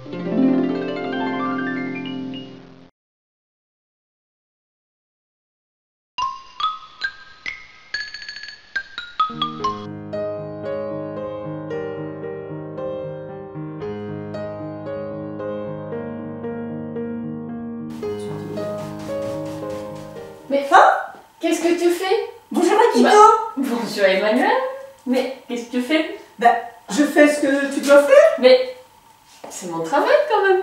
Mais qu'est-ce que tu fais? Bonjour Akiko. Bonjour Emmanuel. Mais qu'est-ce que tu fais? Je fais ce que tu dois faire. Mais c'est mon travail quand même.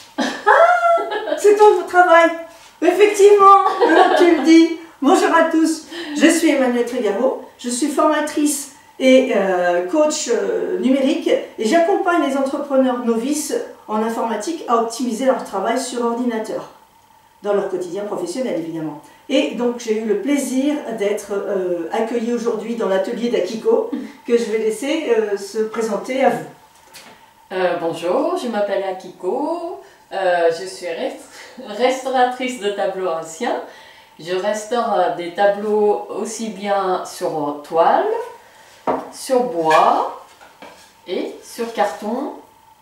C'est ton travail. Effectivement, alors tu le dis. Bonjour à tous, je suis Emmanuelle Trégaro, je suis formatrice et coach numérique et j'accompagne les entrepreneurs novices en informatique à optimiser leur travail sur ordinateur, dans leur quotidien professionnel évidemment. Et donc j'ai eu le plaisir d'être accueillie aujourd'hui dans l'atelier d'Akiko que je vais laisser se présenter à vous. Bonjour, je m'appelle Akiko, je suis restauratrice de tableaux anciens. Je restaure des tableaux aussi bien sur toile, sur bois et sur carton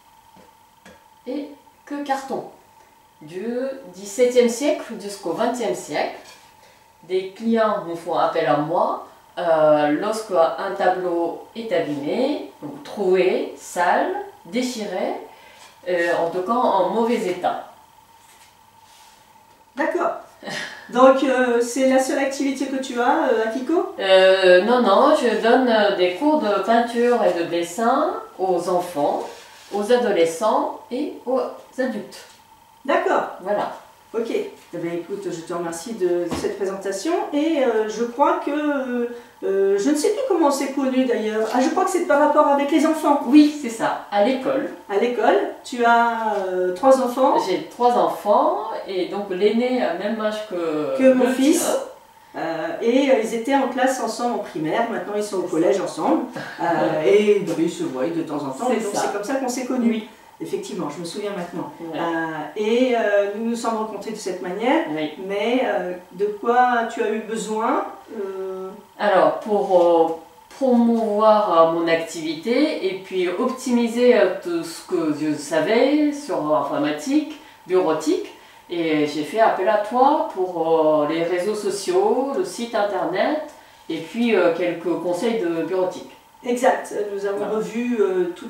et que carton. Du XVIIe siècle jusqu'au XXe siècle, des clients me font appel à moi lorsqu'un tableau est abîmé, donc troué, sale, déchiré, en tout cas en mauvais état. D'accord. Donc c'est la seule activité que tu as, Akiko? Non, je donne des cours de peinture et de dessin aux enfants, aux adolescents et aux adultes. D'accord. Voilà. Ok. Eh bien, écoute, je te remercie de cette présentation et je crois que, je ne sais plus comment on s'est connus d'ailleurs. Ah, je crois que c'est par rapport avec les enfants. Oui, c'est ça, à l'école. À l'école, tu as 3 enfants. J'ai 3 enfants et donc l'aîné a le même âge que mon fils. Et ils étaient en classe ensemble en primaire, maintenant ils sont au collège ensemble. Et ils se voient de temps en temps, donc c'est comme ça qu'on s'est connus. Oui. Effectivement, je me souviens maintenant. Ouais. Nous nous sommes rencontrés de cette manière, Oui. mais de quoi tu as eu besoin Alors, pour promouvoir mon activité et puis optimiser tout ce que je savais sur l'informatique, bureautique, et j'ai fait appel à toi pour les réseaux sociaux, le site internet et puis quelques conseils de bureautique. Exact, nous avons revu tout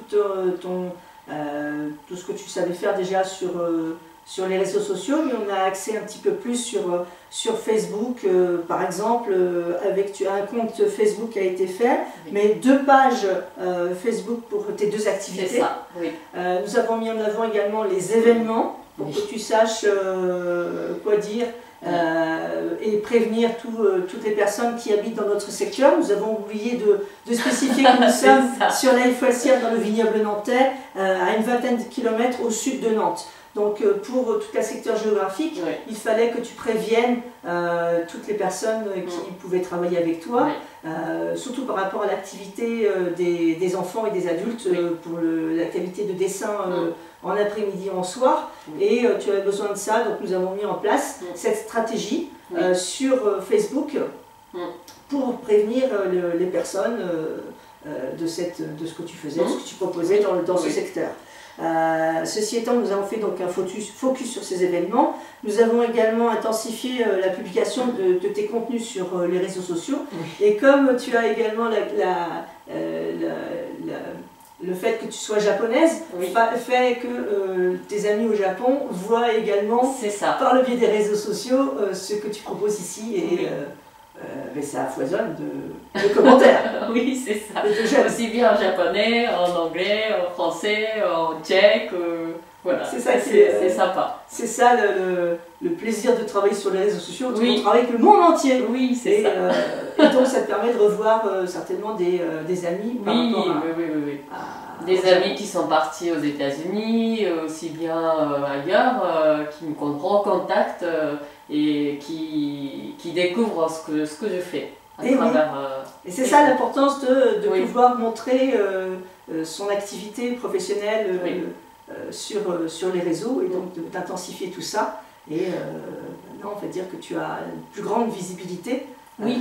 ce que tu savais faire déjà sur les réseaux sociaux, mais on a accès un petit peu plus sur Facebook, par exemple, tu as un compte Facebook qui a été fait, oui. Mais 2 pages Facebook pour tes 2 activités. C'est ça, oui. Nous avons mis en avant également les événements, pour que tu saches quoi dire. Et prévenir toutes les personnes qui habitent dans notre secteur. Nous avons oublié de spécifier que nous sommes sur la Foissière dans le vignoble nantais, à une vingtaine de kilomètres au sud de Nantes. Donc pour tout le secteur géographique, oui. Il fallait que tu préviennes toutes les personnes qui pouvaient travailler avec toi, oui. Surtout par rapport à l'activité des enfants et des adultes, oui. Pour l'activité de dessin en après-midi, en soir, oui. Et tu avais besoin de ça, donc nous avons mis en place cette stratégie sur Facebook pour prévenir les personnes de ce que tu faisais, de ce que tu proposais dans ce secteur. Ceci étant, nous avons fait donc un focus sur ces événements. Nous avons également intensifié la publication de tes contenus sur les réseaux sociaux. Oui. Et comme tu as également le fait que tu sois japonaise, oui. Fait que tes amis au Japon voient également, par le biais des réseaux sociaux, ce que tu proposes ici. Et oui. Mais ça foisonne de commentaires. Oui, c'est ça. Aussi bien en japonais, en anglais, en français, en tchèque. Voilà, c'est sympa. C'est ça le plaisir de travailler sur les réseaux sociaux. Oui. On travaille avec le monde entier. Oui, c'est ça. Et donc ça te permet de revoir certainement des amis. Oui. Des amis qui sont partis aux États-Unis, aussi bien ailleurs, qui me recontactent et qui découvrent ce que je fais à travers. Et c'est ça l'importance de pouvoir montrer son activité professionnelle sur les réseaux et donc d'intensifier tout ça. Et maintenant, on va dire que tu as une plus grande visibilité. Oui.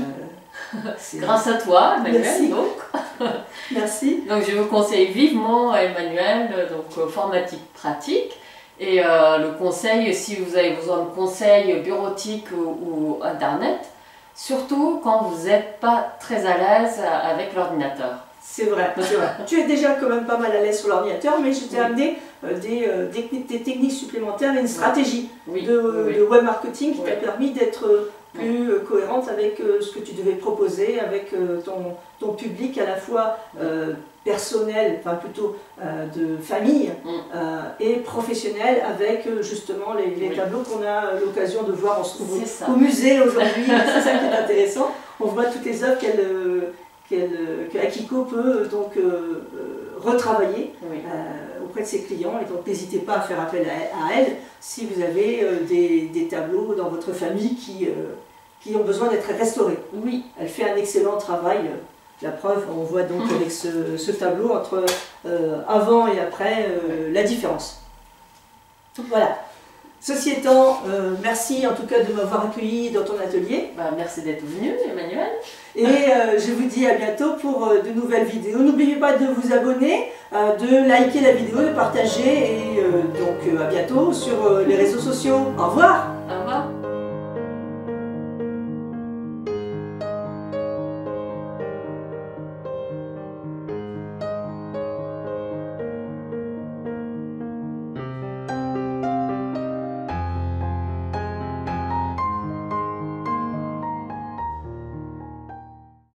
Grâce à toi, Emmanuel. Merci. Donc. Merci. Donc je vous conseille vivement, Emmanuel, donc formatique pratique. Et le conseil, si vous avez besoin de conseils bureautiques ou Internet, surtout quand vous n'êtes pas très à l'aise avec l'ordinateur. C'est vrai, c'est vrai. Tu es déjà quand même pas mal à l'aise sur l'ordinateur, mais je t'ai amené des techniques supplémentaires et une stratégie de web marketing qui t'a permis d'être plus cohérente avec ce que tu devais proposer, avec ton public à la fois personnel, enfin plutôt de famille et professionnel, avec justement les tableaux qu'on a l'occasion de voir. On se trouve au musée aujourd'hui, c'est ça qui est intéressant. On voit toutes les œuvres qu'Akiko peut donc retravailler auprès de ses clients, et donc n'hésitez pas à faire appel à elle si vous avez des tableaux dans votre famille qui ont besoin d'être restaurés. Oui, elle fait un excellent travail. La preuve, on voit donc avec ce tableau entre avant et après la différence. Voilà. Ceci étant, merci en tout cas de m'avoir accueilli dans ton atelier. Merci d'être venu, Emmanuel. Et je vous dis à bientôt pour de nouvelles vidéos. N'oubliez pas de vous abonner, de liker la vidéo, de partager, et donc à bientôt sur les réseaux sociaux. Au revoir. Au revoir.